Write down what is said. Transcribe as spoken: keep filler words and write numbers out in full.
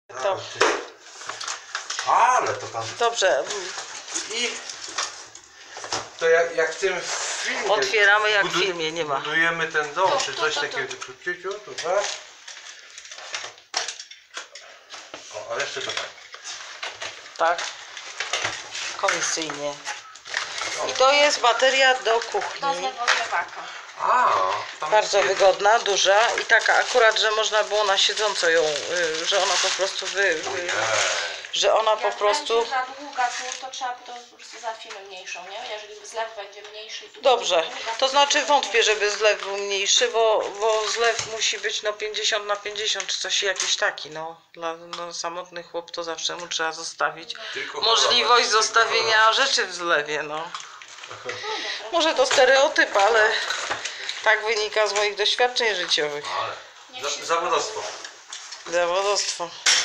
To. Ale to tam... Dobrze. I to jak, jak w tym filmie... Otwieramy jak w filmie, nie ma. Budujemy ten dom, To, czy to, coś to, to. takiego. Ciu, tu tak. O, a jeszcze to tak. Tak. Komisyjnie. I to jest bateria do Do kuchni. zlewodrewaka. A, tam Bardzo jest wygodna, duża i taka akurat, że można było na siedząco ją, y, że ona po prostu wy, wy, Ojej. że ona po Jak prostu... będzie za długa tu, to trzeba to po prostu załatwimy mniejszą, nie? Jeżeli zlew będzie mniejszy... Tu Dobrze, długa, to znaczy wątpię, żeby zlew był mniejszy, bo, bo zlew musi być no pięćdziesiąt na pięćdziesiąt czy coś jakiś taki, no. Dla no, samotny chłop to zawsze mu trzeba zostawić Tylko możliwość chorować, tylko zostawienia rzeczy w zlewie, no. Może to stereotyp, ale tak wynika z moich doświadczeń życiowych. Ale Niech się za, zawodowstwo. Zawodowstwo.